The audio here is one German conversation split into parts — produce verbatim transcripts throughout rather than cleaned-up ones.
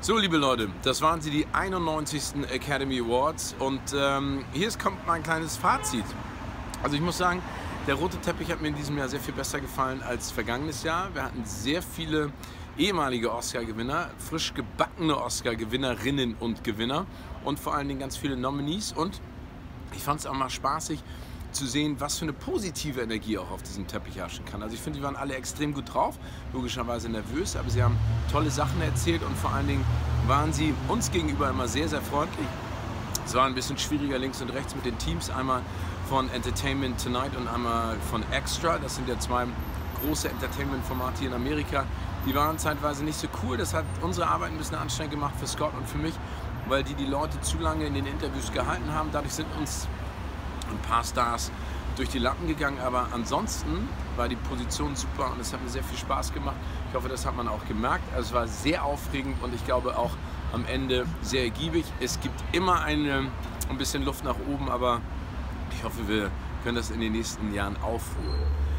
So, liebe Leute, das waren sie, die einundneunzigsten Academy Awards, und ähm, hier kommt mein kleines Fazit. Also ich muss sagen, der rote Teppich hat mir in diesem Jahr sehr viel besser gefallen als vergangenes Jahr. Wir hatten sehr viele ehemalige Oscar-Gewinner, frisch gebackene Oscar-Gewinnerinnen und Gewinner und vor allen Dingen ganz viele Nominees, und ich fand es auch mal spaßig zu sehen, was für eine positive Energie auch auf diesem Teppich herrschen kann. Also ich finde, die waren alle extrem gut drauf, logischerweise nervös, aber sie haben tolle Sachen erzählt und vor allen Dingen waren sie uns gegenüber immer sehr, sehr freundlich. Es war ein bisschen schwieriger links und rechts mit den Teams, einmal von Entertainment Tonight und einmal von Extra. Das sind ja zwei große Entertainment-Formate hier in Amerika. Die waren zeitweise nicht so cool. Das hat unsere Arbeit ein bisschen anstrengend gemacht für Scott und für mich, weil die die Leute zu lange in den Interviews gehalten haben. Dadurch sind uns ein paar Stars durch die Lappen gegangen, aber ansonsten war die Position super und es hat mir sehr viel Spaß gemacht. Ich hoffe, das hat man auch gemerkt. Also es war sehr aufregend und ich glaube auch am Ende sehr ergiebig. Es gibt immer eine, ein bisschen Luft nach oben, aber ich hoffe, wir können das in den nächsten Jahren aufholen.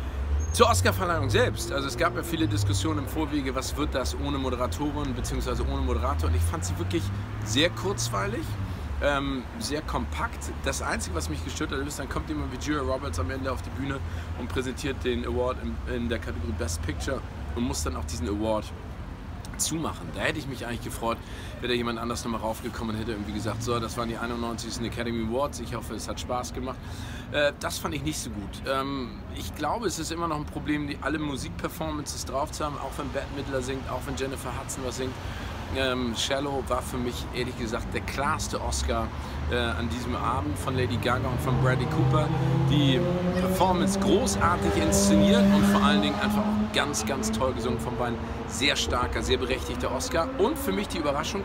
Zur Oscarverleihung selbst. Also es gab ja viele Diskussionen im Vorwege, was wird das ohne Moderatorin bzw. ohne Moderator, und ich fand sie wirklich sehr kurzweilig. Ähm, sehr kompakt. Das Einzige, was mich gestört hat, ist, dann kommt jemand wie Julia Roberts am Ende auf die Bühne und präsentiert den Award in, in der Kategorie Best Picture und muss dann auch diesen Award zumachen. Da hätte ich mich eigentlich gefreut, wäre da jemand anders nochmal raufgekommen und hätte irgendwie gesagt, so, das waren die einundneunzigsten Academy Awards, ich hoffe, es hat Spaß gemacht. Äh, das fand ich nicht so gut. Ähm, ich glaube, es ist immer noch ein Problem, die alle Musikperformances drauf zu haben, auch wenn Bette Midler singt, auch wenn Jennifer Hudson was singt. Ähm, Shallow war für mich ehrlich gesagt der klarste Oscar äh, an diesem Abend, von Lady Gaga und von Bradley Cooper. Die Performance großartig inszeniert und vor allen Dingen einfach auch ganz, ganz toll gesungen von beiden. Sehr starker, sehr berechtigter Oscar. Und für mich die Überraschung,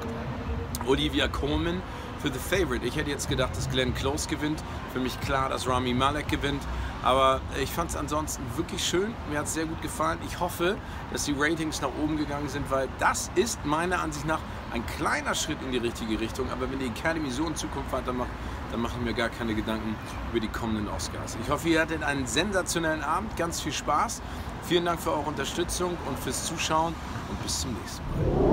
Olivia Colman für The Favourite. Ich hätte jetzt gedacht, dass Glenn Close gewinnt. Für mich klar, dass Rami Malek gewinnt. Aber ich fand es ansonsten wirklich schön. Mir hat es sehr gut gefallen. Ich hoffe, dass die Ratings nach oben gegangen sind, weil das ist meiner Ansicht nach ein kleiner Schritt in die richtige Richtung. Aber wenn die Academy so in Zukunft weitermacht, dann mache ich mir gar keine Gedanken über die kommenden Oscars. Ich hoffe, ihr hattet einen sensationellen Abend. Ganz viel Spaß. Vielen Dank für eure Unterstützung und fürs Zuschauen und bis zum nächsten Mal.